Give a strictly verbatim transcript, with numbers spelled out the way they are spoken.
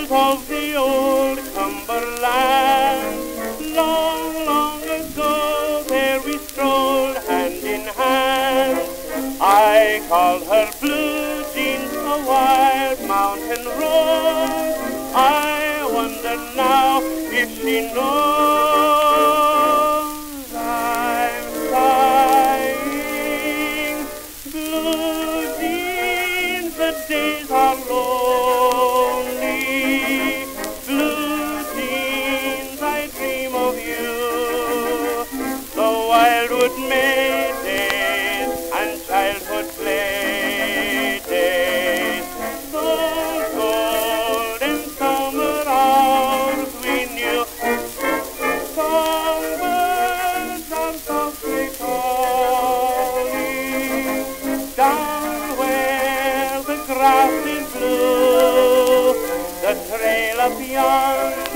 of the old Cumberland. Long, long ago there we strolled hand in hand. I called her blue jeans a wild mountain rose. I wonder now if she knows I'm sighing. Blue jeans, the days are lonely. Blue jeans, I dream of you. The wildwood May days and childhood play days. Those golden summer hours we knew. Songbirds are softly calling down where the grass is blue. The trail up yonder